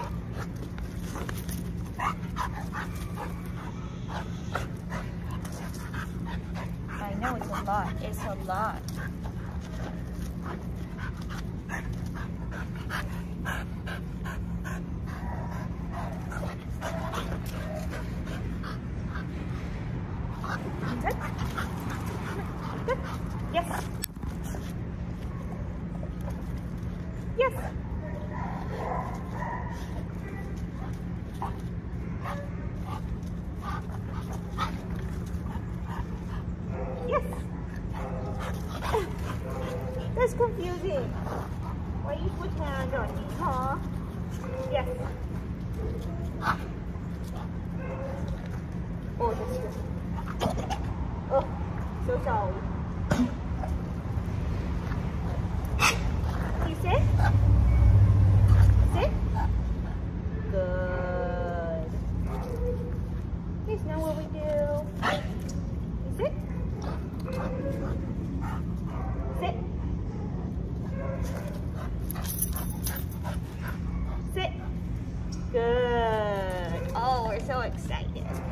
I know it's a lot. It's a lot. Good. Good. Yes. Yes. Yes. That's confusing. Why you put hand on me, huh? Yes. Oh, that's good. Oh, so sorry. You sit? Sit? Good. Here's now what we do. You sit? Sit. Sit. Good. Oh, we're so excited.